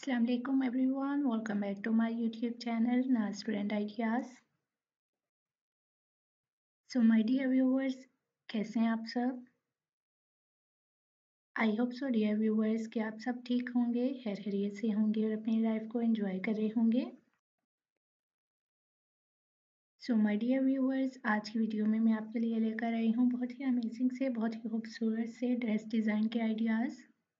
Assalamu alaikum everyone, welcome back to my YouTube channel Naz Student Ideas. So my dear viewers, कैसे हैं आप सब? I hope so dear viewers कि आप सब ठीक होंगे, खैरियत से होंगे और अपनी लाइफ को एंजॉय कर रहे होंगे. सो माय डियर व्यूअर्स, आज की वीडियो में मैं आपके लिए लेकर आई हूँ बहुत ही अमेजिंग से, बहुत ही खूबसूरत से ड्रेस डिज़ाइन के आइडियाज़.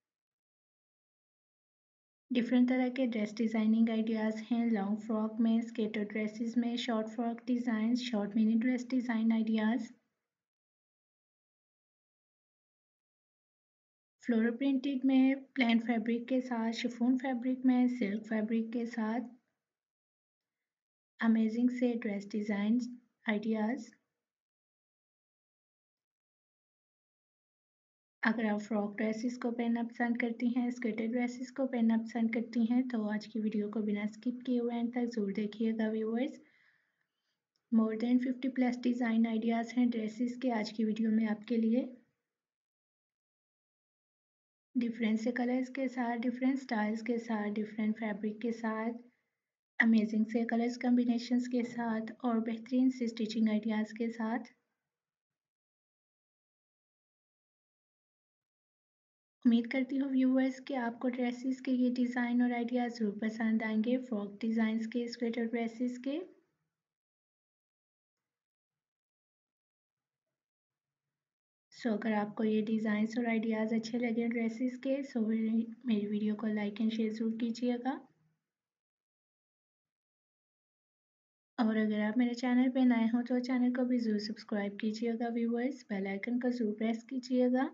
डिफरेंट तरह के ड्रेस डिज़ाइनिंग आइडियाज़ हैं. लॉन्ग फ्रॉक में, स्केटर ड्रेसेस में, short frock design, short mini dress design ideas. Floral printed में, प्लेन फैब्रिक के साथ, शिफॉन फैब्रिक में, सिल्क फैब्रिक के साथ अमेजिंग से ड्रेस डिज़ाइन आइडियाज़. अगर आप फ्रॉक ड्रेसेस को पहनना पसंद करती हैं, स्कर्टेड ड्रेसेस को पहनना पसंद करती हैं, तो आज की वीडियो को बिना स्किप किए हुए एंड तक ज़रूर देखिएगा viewers. More than 50 plus design ideas हैं ड्रेसेस के आज की वीडियो में आपके लिए. डिफरेंट से कलर्स के साथ, डिफरेंट स्टाइल्स के साथ, डिफरेंट फैब्रिक के साथ, अमेजिंग से कलर्स कॉम्बिनेशंस के साथ और बेहतरीन से स्टिचिंग आइडियाज़ के साथ. उम्मीद करती हूँ व्यूअर्स कि आपको ड्रेसेस के ये डिज़ाइन और आइडियाज़ ज़रूर पसंद आएंगे, फ्रॉक डिज़ाइंस के, स्वेटर ड्रेसेस के. सो अगर आपको ये डिज़ाइंस और आइडियाज़ अच्छे लगे ड्रेसेस के, सो मेरी वीडियो को लाइक एंड शेयर ज़रूर कीजिएगा. और अगर आप मेरे चैनल पे नए हो तो चैनल को भी ज़रूर सब्सक्राइब कीजिएगा व्यूअर्स. बेल आइकन को ज़रूर प्रेस कीजिएगा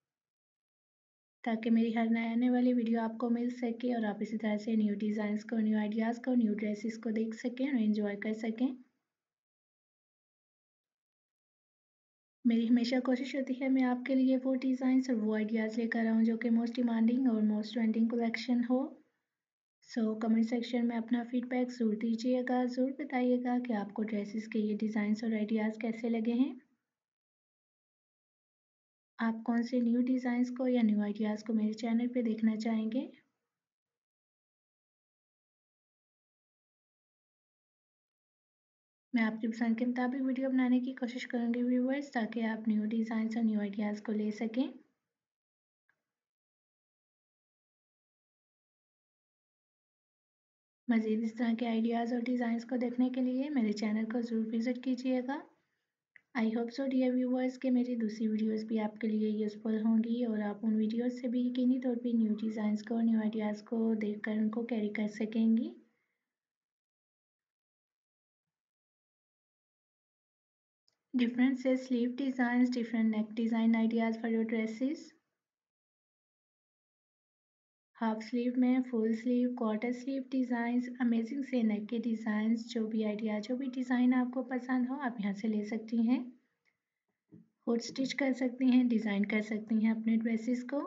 ताकि मेरी हर नए आने वाली वीडियो आपको मिल सके और आप इसी तरह से न्यू डिज़ाइंस को, न्यू आइडियाज़ को, न्यू ड्रेसेस को देख सकें और एंजॉय कर सकें. मेरी हमेशा कोशिश होती है मैं आपके लिए वो डिज़ाइंस और वो आइडियाज़ लेकर आऊँ जो कि मोस्ट डिमांडिंग और मोस्ट ट्रेंडिंग कलेक्शन हो. सो कमेंट सेक्शन में अपना फीडबैक ज़रूर दीजिएगा, ज़रूर बताइएगा कि आपको ड्रेसेस के ये डिज़ाइंस और आइडियाज़ कैसे लगे हैं. आप कौन से न्यू डिज़ाइंस को या न्यू आइडियाज़ को मेरे चैनल पे देखना चाहेंगे. मैं आपकी पसंद के मुताबिक वीडियो बनाने की कोशिश करूँगी व्यूअर्स, ताकि आप न्यू डिज़ाइंस और न्यू आइडियाज़ को ले सकें. मज़ीद इस तरह के आइडियाज़ और डिज़ाइंस को देखने के लिए मेरे चैनल को ज़रूर विज़िट कीजिएगा. I hope so dear viewers कि मेरी दूसरी वीडियोस भी आपके लिए यूज़फुल होंगी और आप उन वीडियोस से भी यकीनी तौर पे न्यू डिज़ाइंस को, न्यू आइडियाज़ को देखकर उनको कैरी कर सकेंगी. डिफरेंट से sleeve designs, different neck design ideas for your dresses. Half sleeve में, full sleeve, quarter sleeve designs, amazing से नेक के डिज़ाइंस, जो भी आइडिया, जो भी डिज़ाइन आपको पसंद हो आप यहाँ से ले सकती हैं. खुद स्टिच कर सकती हैं, डिज़ाइन कर सकती हैं अपने ड्रेसेस को.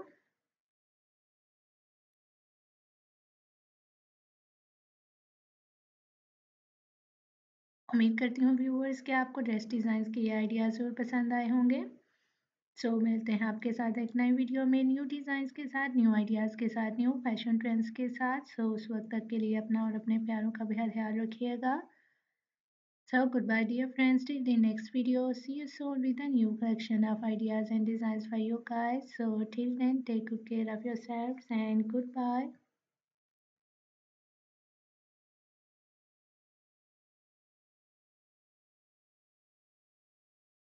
उम्मीद करती हूँ व्यूअर्स कि आपको ड्रेस डिज़ाइंस के ये आइडियाज़ ज़रूर पसंद आए होंगे. सो मिलते हैं आपके साथ एक नई वीडियो में न्यू डिज़ाइंस के साथ, न्यू आइडियाज़ के साथ, न्यू फैशन ट्रेंड्स के साथ. सो उस वक्त तक के लिए अपना और अपने प्यारों का बेहद ख्याल रखिएगा. So goodbye dear friends, till the next video. See you soon with a new collection of ideas and designs for you guys. So till then, take good care of yourselves and goodbye.